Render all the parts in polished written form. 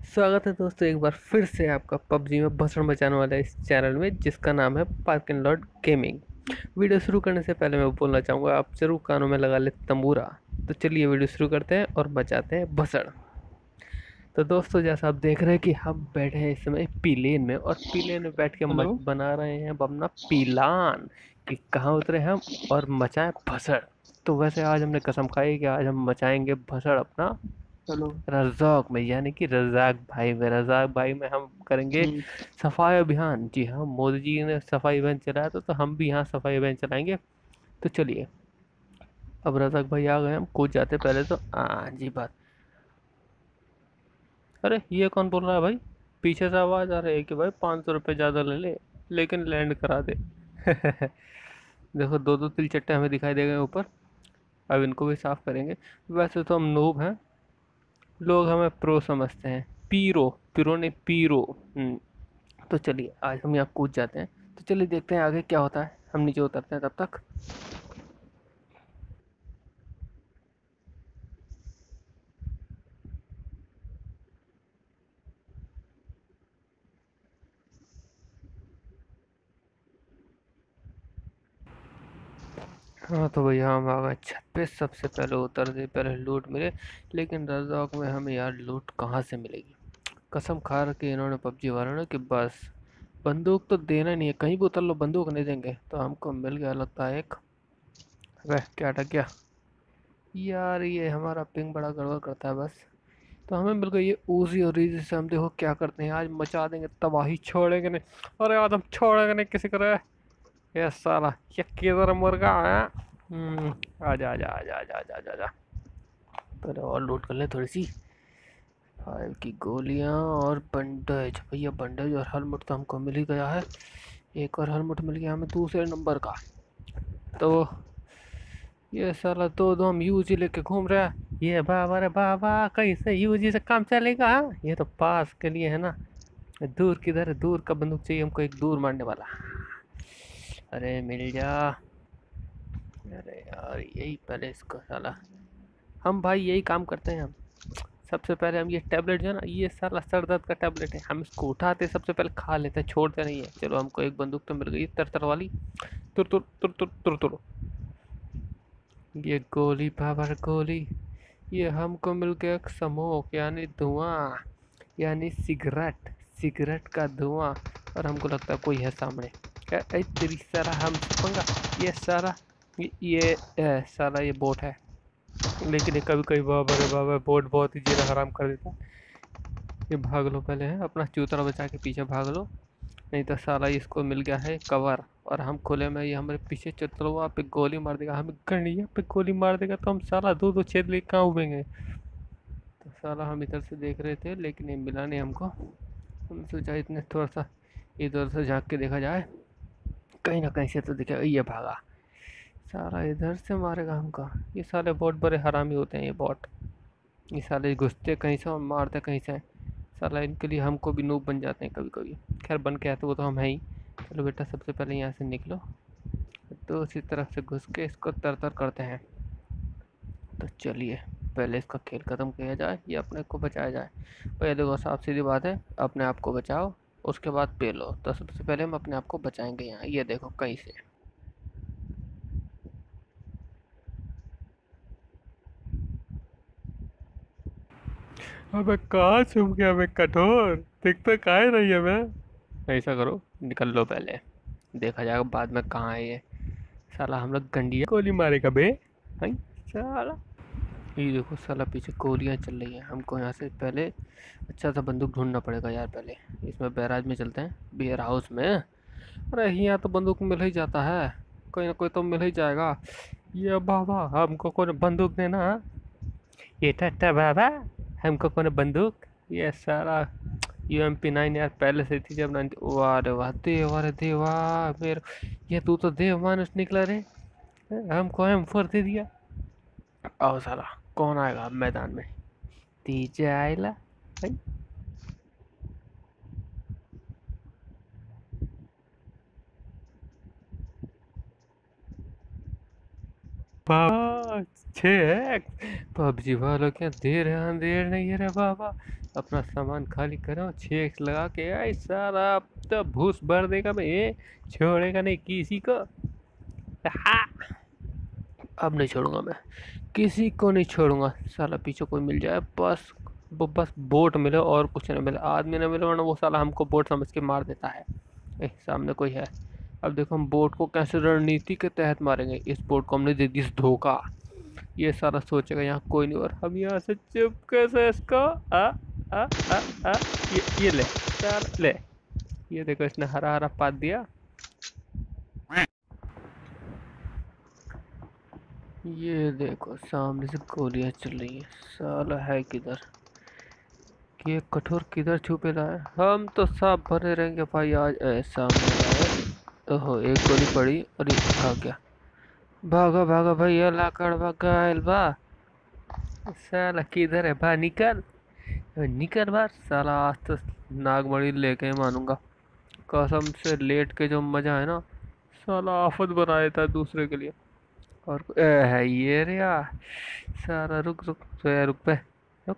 स्वागत है दोस्तों एक बार फिर से आपका पबजी में भसड़ मचाने वाला इस चैनल में जिसका नाम है park and lord gaming. Video शुरू करने से पहले मैं बोलना चाहूँगा आप जरूर कानों में लगा ले तंबूरा। तो चलिए वीडियो शुरू करते हैं और मचाते हैं भसड़। तो दोस्तों जैसा आप देख रहे हैं कि हम बैठे हैं इस समय पीलेन में और पीलेन में बैठ के हेलो। बना रहे हैं अपना पीलान कि कहाँ उतरे हम और मचाएं भसड़। तो वैसे आज हमने कसम खाई कि आज हम मचाएंगे भसड़ अपना हेलो। रज़ाक में, यानी कि रज़ाक भाई में हम करेंगे ठीक। सफाई अभियान। जी हाँ, मोदी जी ने सफाई अभियान चलाया तो हम भी यहाँ सफाई अभियान चलाएंगे। तो चलिए, अब रज़ाक भाई आ गए, हम कूद जाते पहले तो। हाँ जी बात। अरे ये कौन बोल रहा है भाई? पीछे से आवाज़ आ रही है कि भाई 500 रुपये ज़्यादा ले ले, लेकिन लैंड करा दे। देखो दो दो तिल चट्टे हमें दिखाई दे गए ऊपर। अब इनको भी साफ करेंगे। वैसे तो हम नूब हैं, लोग हमें प्रो समझते हैं। पीरो, पीरो नहीं पीरो। तो चलिए आज हम यहाँ कूद जाते हैं। तो चलिए देखते हैं आगे क्या होता है, हम नीचे उतरते हैं तब तक। हाँ तो भैया हम आ गए छत पे। सबसे पहले उतरते पहले लूट मिले, लेकिन रज़ाक में हमें यार लूट कहाँ से मिलेगी। कसम खा रखी इन्होंने पबजी वालों ने कि बस बंदूक तो देना नहीं है, कहीं भी उतर लो बंदूक नहीं देंगे। तो हमको मिल गया लगता है एक। वह क्या अटक गया यार, ये हमारा पिंग बड़ा गड़बड़ करता है बस। तो हमें मिल गई ये ऊजी और ईजी से। हम देखो क्या करते हैं, आज मचा देंगे तबाही, छोड़ेंगे नहीं। अरे आज हम छोड़ेंगे नहीं किसी को रे। ये साला ये किधर मुर्गा है? आजा आजा आजा आजा आजा आजा आजा। पहले और लूट कर ले थोड़ी सी। 5 की गोलियां और बंडेज। भैया बंडेज और हेलमेट तो हमको मिल ही गया है। एक और हेलमेट मिल गया हमें दूसरे नंबर का। तो ये साला दो दो हम यूजी लेके घूम रहा है। ये बाबा रे बाबा, कैसे यूजी से काम चलेगा? ये तो पास के लिए है ना। दूर किधर है? दूर का बंदूक चाहिए हमको, एक दूर मारने वाला। अरे मिल जा। अरे यार यही पहले इसको साला, हम भाई यही काम करते हैं हम। सबसे पहले हम ये टैबलेट जो है ना, ये साला सर दर्द का टैबलेट है, हम इसको उठाते सबसे पहले खा लेते हैं, छोड़ते नहीं है। चलो हमको एक बंदूक तो मिल गई तर तर वाली। तुर तुर तुर तुर तुर तुर। ये गोली पावर गोली। ये हमको मिल गया स्मोक यानी धुआं, यानी सिगरेट, सिगरेट का धुआं। और हमको लगता है कोई है सामने। क्या तेरी सारा हम पंगा। ये सारा साला ये बोट है। लेकिन ये कभी कभी बाबा रे बाबा बोट बहुत ही जीना हराम कर देता है। ये भाग लो पहले, है अपना चूतरा बचा के पीछे भाग लो। नहीं तो साला इसको मिल गया है कवर। और हम खुले में, ये हमारे पीछे चतुरवा पे गोली मार देगा, हमें गंडिया पे गोली मार देगा तो हम साला दो दो छेद लेके कहाँ उबेंगे। तो साला हम इधर से देख रहे थे लेकिन ये मिला नहीं हमको। हमने सोचा इतने थोड़ा सा इधर से झांक के देखा जाए, कहीं ना कहीं से तो दिखेगा। ये भागा सारा, इधर से मारेगा हमको। ये साले बहुत बड़े हरामी होते हैं ये बॉट। ये साले घुसते कहीं से और मारते कहीं से। साला इनके लिए हमको भी नूब बन जाते हैं कभी कभी। खैर बन के आए तो वो तो हम हैं ही। चलो बेटा सबसे पहले यहाँ से निकलो, तो उसी तरफ से घुस के इसको तर तर करते हैं। तो चलिए पहले इसका खेल ख़त्म किया जाए या अपने को बचाया जाए। पहले देखो साफ सीधी बात है, अपने आप को बचाओ उसके बाद पे लो। तो सबसे पहले हम अपने आप को बचाएंगे यहाँ, ये देखो कहीं से। अबे कहाँ छुप गया मैं कठोर, दिखता काहे नहीं है मैं? ऐसा करो निकल लो पहले, देखा जाएगा बाद में कहाँ है ये। साला हम लोग गंडिया गोली मारेगा बे। हैं साला, ये देखो साला पीछे गोलियां चल रही हैं। हमको यहाँ से पहले अच्छा सा बंदूक ढूंढना पड़ेगा यार। पहले इसमें बैराज में चलते हैं, बियर हाउस में। अरे यहाँ तो बंदूक मिल ही जाता है, कोई ना कोई तो मिल ही जाएगा। ये बाबा हमको कोई बंदूक देना। ये टट्टा बाबा, हमको कौन बंदूक। ये सारा UMP9 यार पहले से थी जब 90। वाह रे वाह, देवा रे देवा मेरे। ये तू तो देव मानुष निकला रे, हमको M4 दे दिया। आओ साला, कौन आएगा अब मैदान में? डीजे आएला भाई। पाँच छः। पबजी वालों क्या देर है, देर नहीं है रे बाबा। अपना सामान खाली करो, छेक लगा के आई सारा। अब तो भूस भर देगा मैं, ये छोड़ेगा नहीं किसी को। हाँ, अब नहीं छोड़ूंगा मैं, किसी को नहीं छोड़ूंगा। साला पीछे कोई मिल जाए बस, बस बोट मिले और कुछ ना मिले, आदमी ना मिले, वरना वो साला हमको बोट समझ के मार देता है। सामने कोई है। अब देखो हम बोट को कैसे रणनीति के तहत मारेंगे। इस बोट को हमने दे दी धोखा, ये सारा सोचेगा यहाँ कोई नहीं, और हम यहाँ से चुप कैसे इसको आ आ आ आ ये ले साला ले। ये देखो इसने हरा हरा पात दिया। ये देखो सामने से गोलियां चल रही हैं। साला है किधर, ये कठोर किधर छुपे रहा है। हम तो सब भरे रहेंगे भाई आज। सामने आया। ओहो, एक गोली पड़ी और ये भाग गया। भागा भागा भैया, लाकड़ भागा बा। साला किधर है बा, निकल निकल बाहर। साला आज तो नागमणि लेके मानूंगा कसम से। लेट के जो मजा है ना, साला आफत बना देता है दूसरे के लिए। और है ये रे यार। सारा रुक रुक तो यार, रुक पे रुक।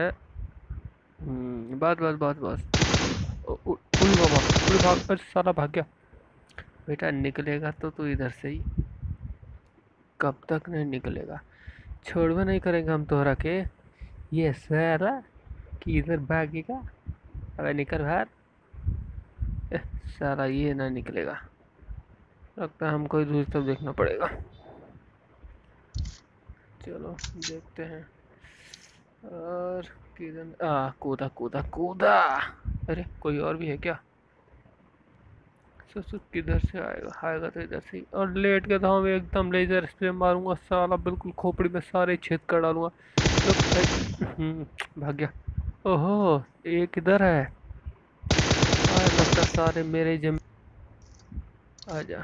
बस बस बस बस। उड़ी बाबा, उड़ी भाग। अरे साला भाग गया। बेटा निकलेगा तो तू इधर से ही, कब तक नहीं निकलेगा। छोड़वे नहीं करेंगे हम तोहरा के। ये साला कि इधर भागेगा। अबे निकल बाहर। साला ये ना निकलेगा। लगता है हमको दूर तक देखना पड़ेगा। चलो देखते हैं। और किधर कूदा कूदा कूदा। अरे कोई और भी है क्या। ससुर किधर से आएगा, आएगा तो इधर से ही। और लेट के तो हम एकदम लेजर स्प्रे मारूंगा साला, बिल्कुल खोपड़ी में सारे छेद कर डालूंगा। तो भाग गया। ओहो, ये किधर है। लगता सारे मेरे जम। आजा।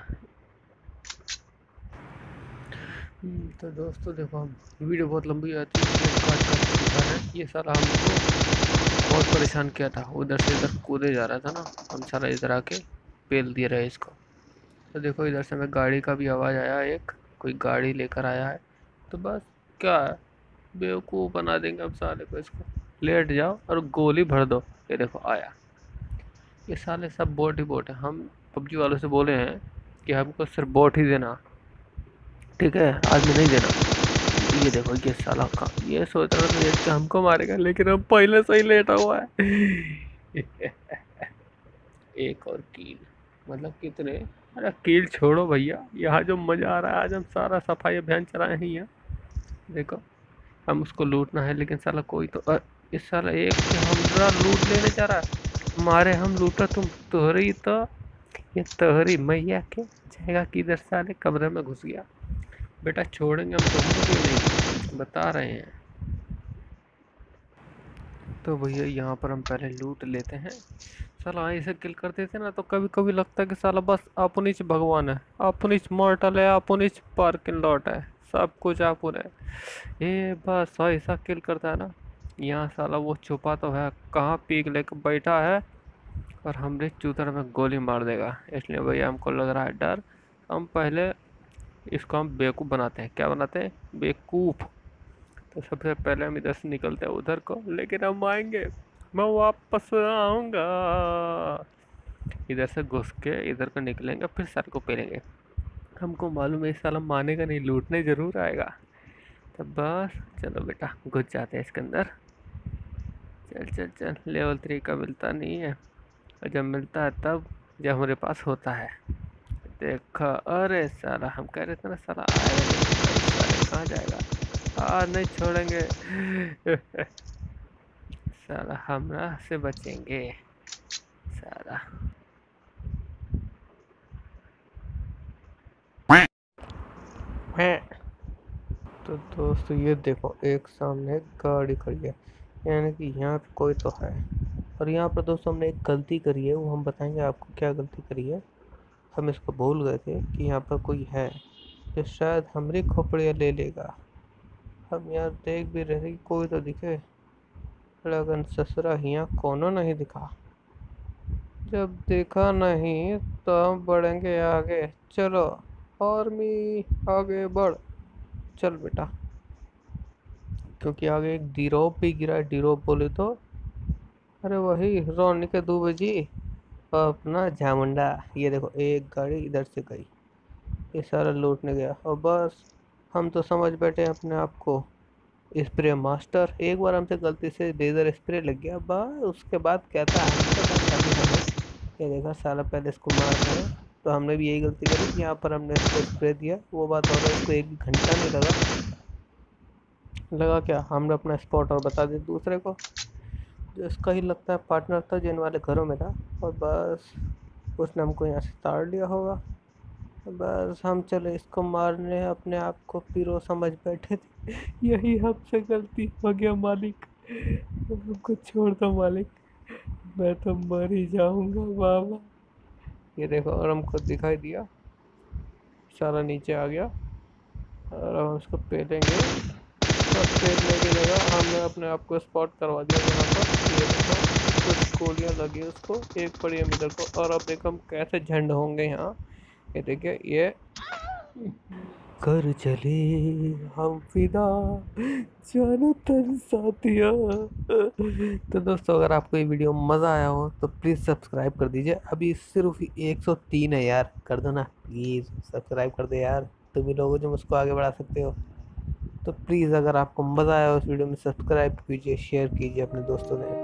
तो दोस्तों देखो, हम वीडियो बहुत लंबी आती है, काट काट के दिखा रहे हैं। ये साला हमको बहुत परेशान किया था, उधर से इधर कूदे जा रहा था ना, हम सारा इधर आके पेल दिए रहे इसको। तो देखो इधर से हमें गाड़ी का भी आवाज़ आया, एक कोई गाड़ी लेकर आया है। तो बस क्या है, बेवकूफ़ बना देंगे हम साले को इसको। लेट जाओ और गोली भर दो। ये देखो आया। ये साले सब बोट ही बोट है। हम पबजी वालों से बोले हैं कि हमको सिर्फ बोट ही देना, ठीक है, आदमी नहीं देना। ये देखो ये साला का, ये सोच रहा था लेट के हमको मारेगा, लेकिन हम पहले से ही लेटा हुआ है। एक और कील, मतलब कितने। अरे कील छोड़ो भैया, यहाँ जो मजा आ रहा है, आज हम सारा सफाई अभियान चलाए हैं यहाँ। देखो हम उसको लूटना है, लेकिन साला कोई तो इस साला एक हमारा लूट लेने जा रहा है। मारे हम लूटा, तुम तोहरी तो, ये तोहरी मैया के जाएगा किधर। साले कमरे में घुस गया। बेटा छोड़ेंगे हम तुमको भी नहीं, बता रहे हैं। तो भैया यहाँ पर हम पहले लूट लेते हैं। साला ऐसे किल कर देते ना, तो कभी कभी लगता है कि साला बस अपनी भगवान है, अपनी मॉर्टल है, अपनी पार्किंग लॉट है, सब कुछ अपन है। ये बस ऐसा किल करता है ना। यहाँ साला वो छुपा तो है, कहाँ पीक लेकर बैठा है, और हमरे चूतर में गोली मार देगा। इसलिए भैया हमको लग रहा है डर। हम पहले इसको हम बेवकूफ़ बनाते हैं। क्या बनाते हैं, बेवकूफ़। तो सबसे पहले हम इधर से निकलते हैं उधर को, लेकिन हम आएंगे, मैं वापस आऊँगा। इधर से घुस के इधर को निकलेंगे, फिर सर को पेलेंगे। हमको मालूम है इस साल हम मानेगा नहीं, लूटने ज़रूर आएगा। तब बस चलो बेटा घुस जाते हैं इसके अंदर। चल चल चल, लेवल 3 का मिलता नहीं है, और जब मिलता है तब जब हमारे पास होता है। देखा, अरे साला हम कह रहे थे ना साला आएगा नहीं, साला कहाँ जाएगा। नहीं छोड़ेंगे। साला हमरा से बचेंगे साला। तो दोस्तों ये देखो, एक सामने गाड़ी खड़ी है, यानी कि यहाँ पे कोई तो है। और यहाँ पर दोस्तों हमने एक गलती करी है, वो हम बताएंगे आपको क्या गलती करी है। हम इसको भूल गए थे कि यहाँ पर कोई है जो शायद हमारी खोपड़ियाँ ले लेगा। हम यार देख भी रहे कि कोई तो दिखे, लगन ससुरा यहाँ कोनो नहीं दिखा। जब देखा नहीं तो हम बढ़ेंगे आगे। चलो आर्मी आगे बढ़। चल बेटा, क्योंकि आगे एक ड्रॉप भी गिरा है। ड्रॉप बोले तो अरे वही रोनी के दुबे जी और अपना झामुंडा। ये देखो एक गाड़ी इधर से गई, ये सारा लूटने गया और बस हम तो समझ बैठे अपने आप को स्प्रे मास्टर। एक बार हमसे गलती से लेजर स्प्रे लग गया, बस उसके बाद क्या था हम तो बस अभी हमें ये देखा साला पहले इसको मार रहे हैं। तो हमने भी यही गलती करी, यहाँ पर हमने इसको स्प्रे दिया। वो बात और है, इसको एक भी घंटा नहीं लगा। लगा क्या, हमने अपना स्पॉट और बता दिया दूसरे को जो इसका ही लगता है पार्टनर था, जो इन वाले घरों में था। और बस उसने हमको यहाँ से ताड़ लिया होगा। बस हम चले इसको मारने, अपने आप को पीरो समझ बैठे थे। यही हमसे गलती हो गया मालिक, हमको छोड़ दो मालिक, मैं तो मर ही जाऊंगा बाबा। ये देखो और हमको दिखाई दिया, सारा नीचे आ गया और हम उसको पेलेंगे। बस पेलने की जगह हमने अपने आप को स्पॉट करवा दिया यहाँ पर। ये देखो कुछ गोलियां लगी उसको, एक पड़ी है इधर को। और अब देखो हम कैसे झंड होंगे यहाँ। ये देखिए ये कर चले हम फिदा, जानो तन साथिया। तो दोस्तों अगर आपको ये वीडियो मज़ा आया हो तो प्लीज़ सब्सक्राइब कर दीजिए। अभी सिर्फ 103 है यार, कर दो ना प्लीज़, सब्सक्राइब कर दे यार। तुम ही लोग हो जो मुझको आगे बढ़ा सकते हो। तो प्लीज़ अगर आपको मज़ा आया हो इस वीडियो में, सब्सक्राइब कीजिए, शेयर कीजिए अपने दोस्तों से।